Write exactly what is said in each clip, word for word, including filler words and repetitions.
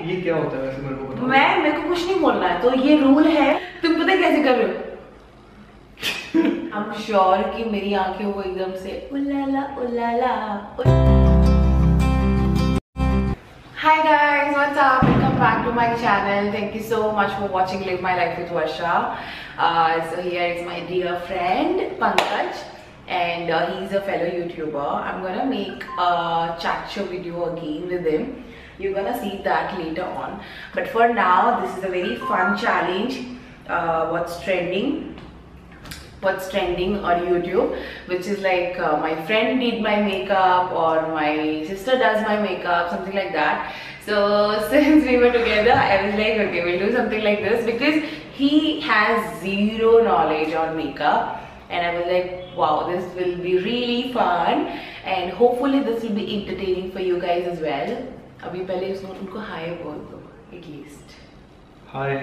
ये क्या होता है वैसे मेरे को बताओ। मैं मेरे को कुछ नहीं बोलना है, तो ये रूल है। तुम पता है कैसे कर रहे हो? आई एम श्योर कि मेरी आंखें वो एकदम से उलाला उलाला। Hi guys, what's up? Welcome back to my channel. Thank you so much for watching Live My Life with Varsha. Uh, so here is my dear friend Pankaj, and uh, he's a fellow YouTuber. I'm gonna make a chat show video again with him. You're gonna see that later on. But for now, this is a very fun challenge. Uh, what's trending? What's trending on YouTube, which is like uh, my friend did my makeup or my sister does my makeup, something like that. So since we were together, I was like, okay, we'll do something like this because he has zero knowledge on makeup, and I was like, wow, this will be really fun and hopefully this will be entertaining for you guys as well. अभी पहले उसको उनको हाय बोल दो at least. हाय।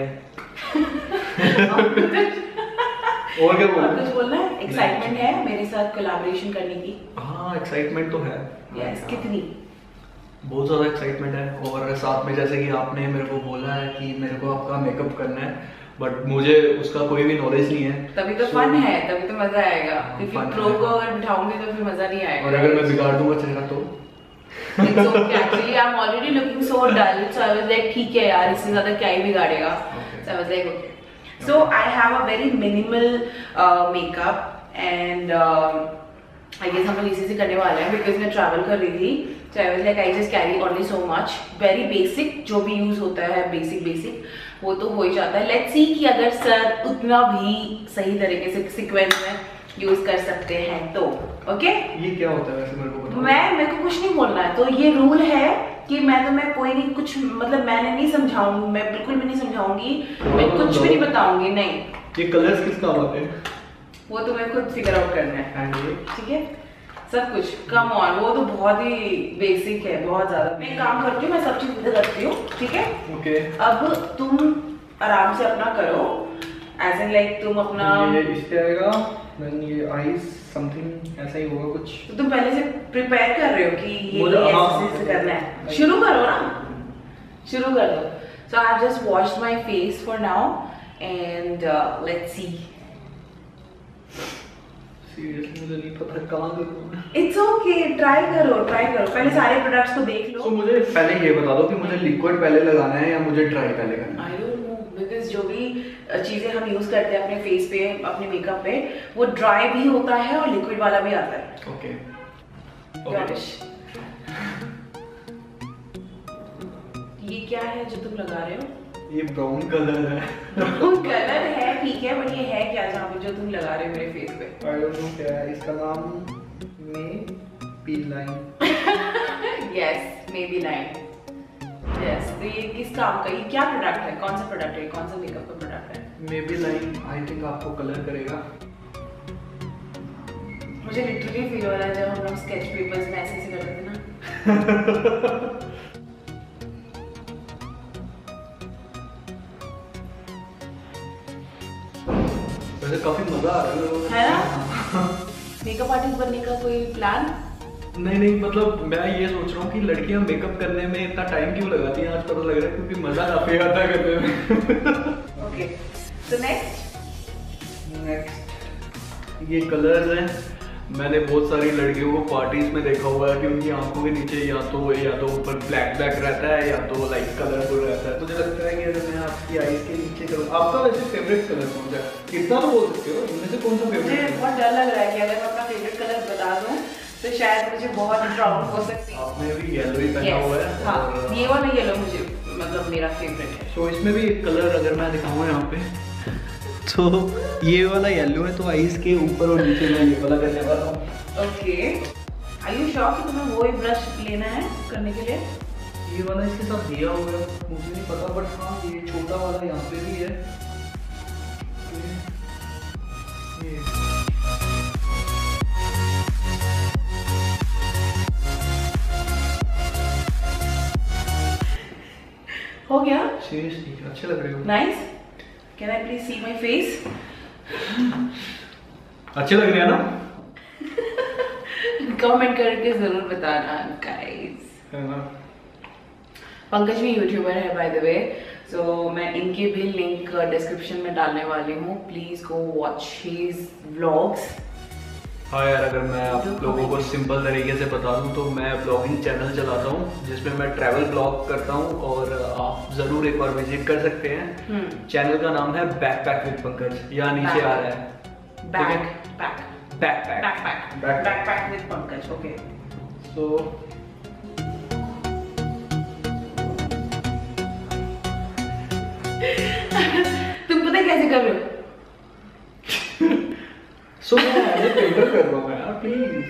और क्या बोलना है? कुछ बोलना है? एक्साइटमेंट है मेरे साथ कोलैबोरेशन करने की? हाँ, एक्साइटमेंट तो है। यस, कितनी? बहुत ज़्यादा एक्साइटमेंट है। और साथ में जैसे कि आपने मेरे को बोला है कि मेरे को आपका मेकअप करना है, बट मुझे उसका कोई भी नॉलेज नहीं है। तभी तो फन है, तभी तो मजा आएगा। क्योंकि प्रो को अगर बिठाऊंगी तो फिर मजा नहीं आएगा। और अगर मैं बिगाड़ दूंगा चेहरा तो It's okay, actually I'm already looking so dull, so I was like, ठीक है यार, इससे ज्यादा क्या ही बिगाड़ेगा। So I was like, okay. So I have a very minimal uh, makeup and uh, I guess हम लोग इसी से करने वाले हैं because मैं travel कर रही थी, so I was like I just carry only so much, very basic, जो भी use होता है basic basic वो तो हो ही जाता है। Let's see कि अगर सर उतना भी सही तरीके से sequence में यूज कर सकते हैं तो ओके। ये क्या होता है वैसे मेरे को बताओ। मैं मेरे को कुछ नहीं बोलना है, तो ये रूल है कि मैं तुम्हें कोई नहीं कुछ मतलब मैंने नहीं समझाऊंगी, मैं बिल्कुल भी नहीं समझाऊंगी, मैं कुछ भी नहीं बताऊंगी। नहीं, ये कलर्स किस काम आते हैं वो तुम्हें खुद फिगर आउट करना है, ठीक है? सब कुछ कम ऑन, वो तो बहुत ही बेसिक है, बहुत ज्यादा। मैं काम करती हूँ, मैं सब चीज इधर रखती हूँ, ठीक है? ओके। अब तुम आराम से अपना करो, एज इन लाइक तुम अपना ये इस पे आएगा, देन ये आईज समथिंग ऐसा ही होगा कुछ। तो तुम पहले से प्रिपेयर कर रहे हो कि ये मुझे- ये हाँ, ऐसे करना है। शुरू करो ना, शुरू कर दो। So I have just washed my face for now and let's see. Seriously मुझे नहीं पता कहाँ करूँ। इट्स ओके, ट्राई करो ट्राई करो पहले सारे प्रोडक्ट्स को देख तो लो। मुझे पहले ये बता दो कि मुझे लिक्विड पहले लगाना है या मुझे ड्राई पहले करना है। आई डोंट नो बिकॉज जो भी चीजें हम यूज करते हैं अपने फेस पे, अपने मेकअप पे, वो ड्राई भी होता है और लिक्विड वाला भी आता है। Okay okay. ये क्या है जो तुम लगा रहे हो? ये ब्राउन कलर है। कलर है ठीक है, बट ये है क्या जहाँ पे जो तुम लगा रहे हो मेरे फेस पे? आई डोंट नो क्या है इसका नाम, Maybelline. Yes, Maybelline. Yes, तो ये किस काम का, ये क्या प्रोडक्ट है, कौन सा प्रोडक्ट है, कौन सा मेकअप का प्रोडक्ट है? Maybelline I think आपको कलर करेगा। मुझे लिटरली फील हो रहा है जब हम लोग स्केच पेपर्स में ऐसे ऐसे करते थे ना। वैसे काफी मजा आ रहा है ना? मेकअप आर्टिस्ट बनने का कोई प्लान? नहीं नहीं, मतलब मैं ये सोच रहा हूँ कि लड़कियां मेकअप करने में इतना टाइम क्यों लगाती हैं, आज पता लग रहा है क्योंकि मजा काफी आता है करने में। ओके, सो नेक्स्ट नेक्स्ट ये कलर्स हैं। मैंने बहुत सारी लड़कियों को पार्टीज में देखा हुआ है कि उनकी आंखों के नीचे या तो या तो ऊपर ब्लैक ब्लैक रहता है या तो लाइक कलरफुल रहता है। मुझे लगता है कि अगर मैं आपकी आईज के नीचे कलर, आपका वैसे फेवरेट कलर कौन सा है? इतना तो बोल सकते हो, इनमें से कौन सा मुझे फेवरेट? बहुत डर लग रहा है कि अगर मैं अपना फेवरेट कलर बता दूं तो शायद मुझे बहुत प्रॉब्लम हो सकती है। आपने भी येलो ही पहना हुआ है। हाँ, और ये वाला येलो मुझे मतलब मेरा फेवरेट है। तो इसमें भी एक कलर अगर मैं दिखाऊँ यहाँ पे, तो ये वाला येलो है, तो आईज के ऊपर और नीचे मैं ये वाला करने वाला हूँ। ओके, आर यू श्योर कि तुम्हें वो ही ब्रश लेना है करने के लिए? ये वाला इसके साथ दिया हुआ है, मुझे नहीं पता, बट हाँ ये छोटा वाला यहाँ पे भी है। ये हो गया? सीरियसली अच्छे लग रहे हो। Nice. Can I please see my face? अच्छे लग रहे हैं ना? कमेंट करके जरूर बताना गाइस। है ना? पंकज भी यूट्यूबर है बाय द वे, सो मैं इनके भी लिंक डिस्क्रिप्शन में डालने वाली हूँ, please go watch his vlogs. हाँ यार, अगर मैं आप लोगों को सिंपल तरीके से बता दूं तो मैं ब्लॉगिंग चैनल चलाता हूँ जिसमें मैं ट्रैवल ब्लॉग करता हूँ, और आप ज़रूर एक बार विजिट कर सकते हैं। चैनल का नाम है बैकपैक विद पंकज, यहाँ नीचे आ रहा है। Back pack backpack backpack backpack with Pankaj. Okay, so तुम पता कैसे कर रहे हो? सो मैं ऐसे पेंटर कर रहा हूँ यार, प्लीज।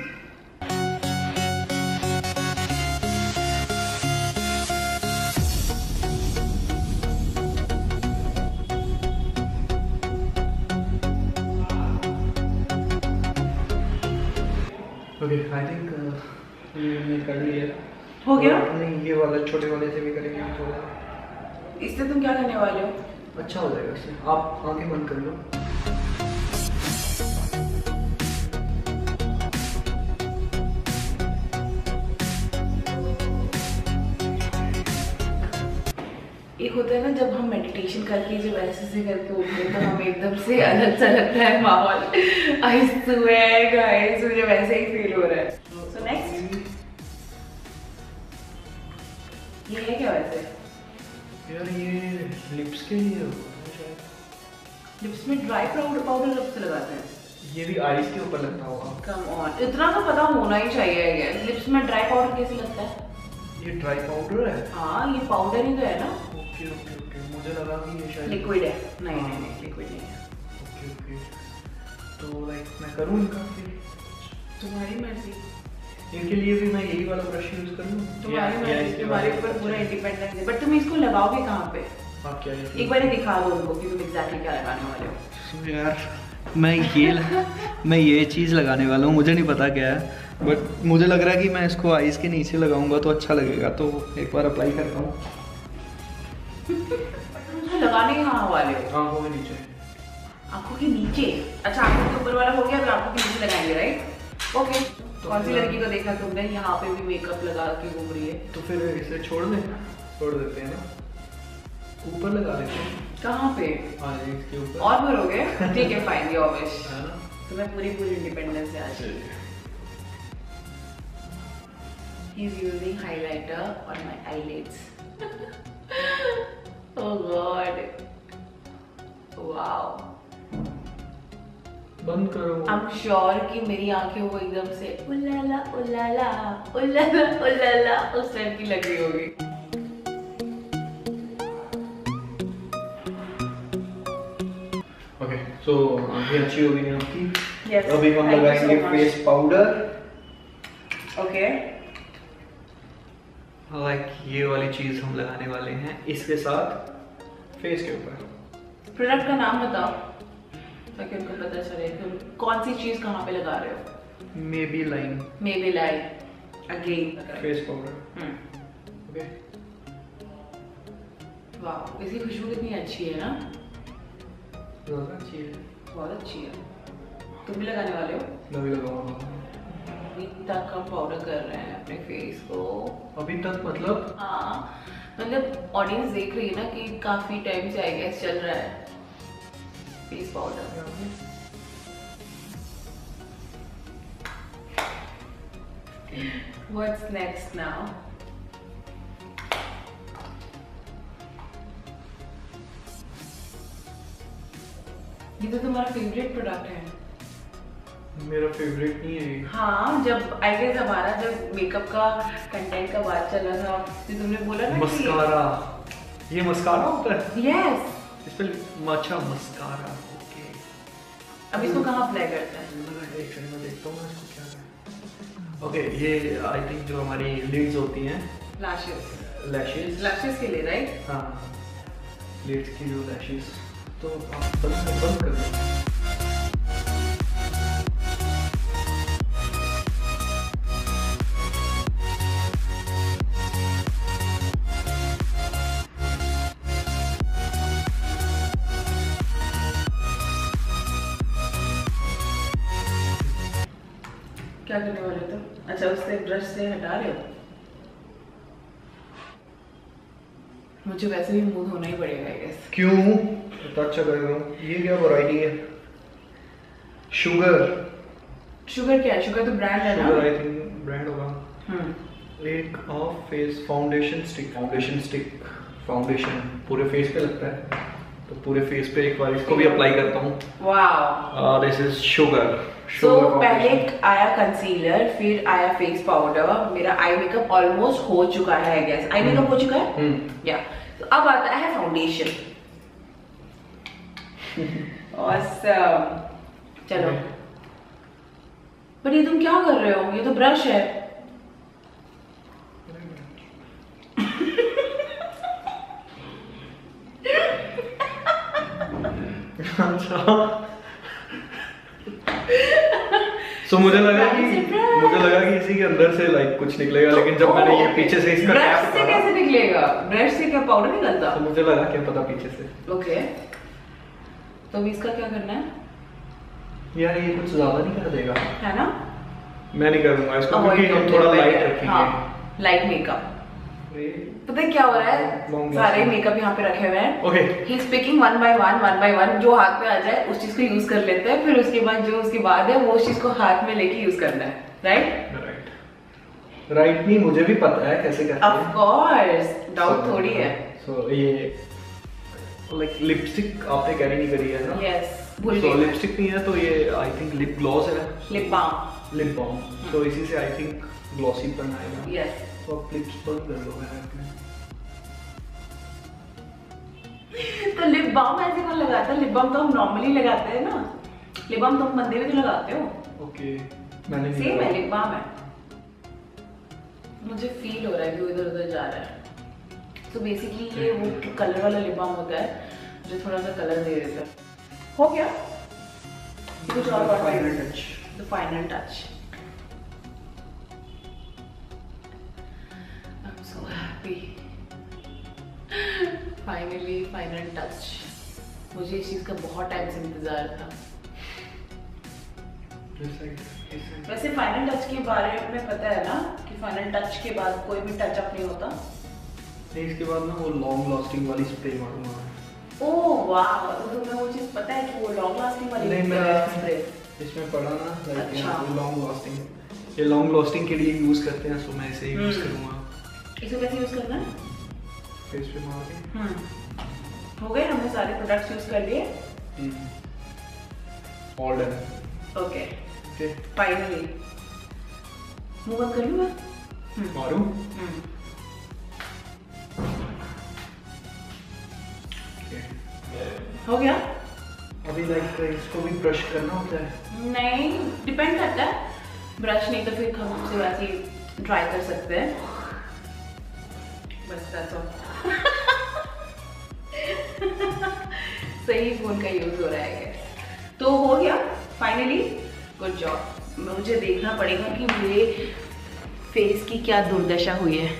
ओके, आई थिंक ये कर लिया। हो गया? नहीं, ये वाला छोटे वाले से भी करेंगे थोड़ा। इससे तुम क्या करने वाले हो? अच्छा हो जाएगा इससे। आप आंखें बंद कर लो। एक होता है ना जब हम मेडिटेशन करके जब ऐसे से करके उठते हैं तो हमें एकदम से अलग सा लगता है माहौल। आई स्वेयर गाइस, मुझे वैसे ही फील हो रहा है। सो नेक्स्ट, ये है क्या वैसे? यार ये लिप्स के लिए होगा शायद। लिप्स में ड्राई पाउडर पाउडर कब से लगाते हैं? ये भी आईज के ऊपर लगता होगा। कम ऑन, इतना तो पता होना ही चाहिए है। लिप्स में ड्राई पाउडर कैसे लगता है? ये ड्राई पाउडर है? हाँ, ये पाउडर ही तो है ना। ओके ओके ओके, मुझे लगा कि ये शायद लिक्विड है। नहीं नहीं नहीं, लिक्विड नहीं है। ओके ओके, तो लाइक मैं करूँ इनका फिर? तुम्हारी मर्जी। इनके लिए भी मैं यही वाला ब्रश यूज करूँ? तुम्हारी मर्जी, तुम्हारे ऊपर पूरा इंडिपेंडेंस है। बट तुम इसको लगाओगे कहाँ पे? आप क्या है? एक बार दिखा दो उनको कि तुम एग्जैक्टली क्या लगाने वाले हो। so, यार मैं ये मैं ये चीज़ लगाने वाला हूँ, मुझे नहीं पता क्या है, बट मुझे लग रहा है कि मैं इसको आईज के नीचे लगाऊंगा तो अच्छा लगेगा, तो एक बार अप्लाई करता हूँ। तुम लगाने कहाँ वाले हो? आंखों के नीचे। आंखों के नीचे? अच्छा, आंखों के ऊपर वाला हो गया, तो आंखों के नीचे लगाएंगे, राइट? ओके। तो कौन सी लड़की को देखा तुमने यहाँ पे भी मेकअप लगा के घूम रही है? तो फिर इसे छोड़ दें? छोड़ देते हैं ना, ऊपर लगा देते हैं। कहाँ पे? हाँ, इसके ऊपर। और भरोगे? ठीक है, फाइन, योर विश। है ना? तुम्हें पूरी पूरी इंडिपेंडेंस है आज। He is using highlighter on my eyelids. Oh God! Wow! बंद करो। I'm sure कि मेरी आंखें वो एकदम से उल्लाला उल्लाला उल्लाला उल्लाला उस टाइप की लग रही होगी। ओके, सो आंखें अच्छी हो गई हैं आपकी। Yes, अभी हम thank you लगाएंगे so much. Face powder. Okay, like ये वाली चीज हम लगाने वाले हैं इसके साथ फेस के ऊपर। प्रोडक्ट का नाम बताओ ताकि उनको पता चले तुम कौन सी चीज कहाँ पे लगा रहे हो। Maybelline Maybe like again. Face powder. Hmm, okay, वाह, इसकी खुशबू कितनी अच्छी है ना। ज़्यादा अच्छी है। बहुत अच्छी है। तुम भी लगाने वाले हो? मैं भी लगाऊंगा। अभी तक हम पाउडर कर रहे हैं अपने फेस को। अभी तक मतलब? हाँ, मतलब ऑडियंस देख रही है ना कि काफी टाइम से आई गेस चल रहा है face powder. What's next now? ये तो तुम्हारा फेवरेट प्रोडक्ट है। मेरा फेवरेट नहीं है ये। हाँ, जब आई गेस हमारा जब मेकअप का कंटेंट का बात चल रहा था तो तुमने बोला ना मस्कारा। ये मस्कारा होता है? यस। इस पे अच्छा मस्कारा। ओके, अब इसको कहाँ अप्लाई करते हैं? एक सेकंड में देखता हूँ मैं इसको क्या है। ओके, ये आई थिंक जो हमारी लिड्स होती हैं, लैशेस। लैशेस लैशेस के लिए, राइट? हाँ, लिड्स की जो लैशेस, तो आप बंद बंद कर दो। क्या करने वाले हो तुम? अच्छा, उससे ब्रश से हटा रहे हो? मुझे वैसे भी मूड होना ही पड़ेगा आई गेस। क्यों? तो अच्छा कर रहा हूँ। ये क्या वैरायटी है? शुगर। शुगर क्या है? शुगर तो ब्रांड है ना? शुगर आई थिंक ब्रांड होगा। हम्म। एक of face foundation stick. Foundation stick foundation पूरे फेस पे लगता है, तो पूरे फेस पे एक बार इसको भी अप्लाई करता हूँ। Wow. This is Sugar. So पहले आया कंसीलर, फिर आया फेस पाउडर। मेरा आई मेकअप ऑलमोस्ट हो चुका है आई गेस। आई मेकअप हो चुका है या तो अब आता है फाउंडेशन। ऑसम। चलो, पर ये तुम क्या कर रहे हो? ये तो ब्रश है। अच्छा। सो so, मुझे लगा कि मुझे लगा कि इसी के अंदर से लाइक कुछ निकलेगा, तो, लेकिन जब मैंने ये पीछे से इसका ब्रश से कैसे निकलेगा? ब्रश से क्या पाउडर निकलता? तो मुझे लगा क्या पता पीछे से। ओके, तो अभी इसका क्या करना है? यार ये कुछ ज्यादा नहीं कर देगा, है ना? मैं नहीं करूंगा इसको क्योंकि हम थोड़ा लाइट रखेंगे। हाँ, लाइट मेकअप। पता है क्या हो रहा है? सारे मेकअप यहाँ पे रखे हुए हैं। Okay, he is picking one by one one by one, जो हाथ में आ जाए उस चीज को यूज कर लेते हैं, फिर उसके बाद जो उसके बाद है वो उस चीज को हाथ में लेके यूज करना है। राइट राइट राइट नहीं, मुझे भी पता है कैसे करते हैं। ऑफ कोर्स, डाउट थोड़ी है। सो ये लाइक लिपस्टिक आपने कैरी नहीं करी है ना? यस, भूल गई। लिपस्टिक नहीं है तो ये आई थिंक लिप ग्लॉस है, लिप बाम। लिप बाम, तो इसी से आई थिंक ग्लॉसी बनाएगा। यस, तो आप लिप्स बंद कर लो है अपने। तो लिप बाम ऐसे कौन लगाता है? लिप बाम तो हम नॉर्मली लगाते हैं ना। लिप बाम तुम बंदे में तो लगाते हो। ओके, मैंने नहीं सेम है, लिप बाम है। मुझे फील हो रहा है कि वो इधर उधर जा रहा है। तो बेसिकली ये वो कलर वाला लिप बाम होता है जो थोड़ा सा कलर दे देता है। हो गया कुछ और बात? Final touch, the final touch. I am so happy, finally final touch. मुझे इस चीज का बहुत टाइम से इंतजार था। वैसे फाइनल टच के बारे में पता है ना कि फाइनल टच के बाद कोई भी टच अप नहीं होता। नहीं, इसके बाद ना वो लॉन्ग लास्टिंग वाली स्प्रे मारूंगा। ओह वाह, तो तुम्हें वो चीज पता है कि वो लॉन्ग लास्टिंग वाली नहीं, मैं स्प्रे इसमें पढ़ा ना, लाइक अच्छा। लॉन्ग लास्टिंग, ये लॉन्ग लास्टिंग के लिए यूज करते हैं, सो मैं इसे यूज करूंगा। इसे कैसे यूज करना है? फेस पे मार के। हम्म, हो गए, हमने सारे प्रोडक्ट्स यूज कर लिए। All done. Okay, finally move on कर लूं मैं? मारूं? हो गया। अभी लाइक इसको भी ब्रश करना होता है? नहीं, डिपेंड करता है। ब्रश नहीं तो फिर हम उसे वैसे ही ट्राई कर सकते हैं। बस दैट्स ऑल। सही फोन का यूज हो रहा है। तो हो गया फाइनली, गुड जॉब। मुझे देखना पड़ेगा कि मेरे फेस की क्या दुर्दशा हुई है।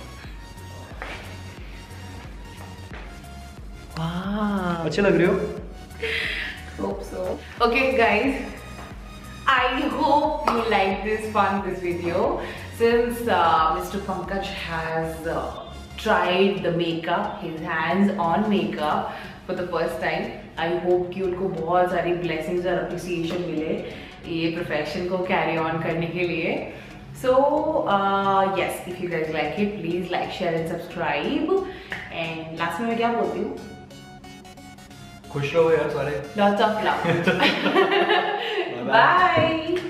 अच्छे लग रहे हो। Hope so. Okay, guys. I hope you like this fun this video. Since uh, Mister Pankaj has uh, tried the makeup, his hands-on makeup for the first time. I hope कि उनको बहुत सारी blessings और appreciation मिले ये profession को carry on करने के लिए. So uh, yes, if you guys like it, please like, share and subscribe. And last में मैं क्या बोलती हूँ? खुश रहो यार सारे। Lots of love. Bye.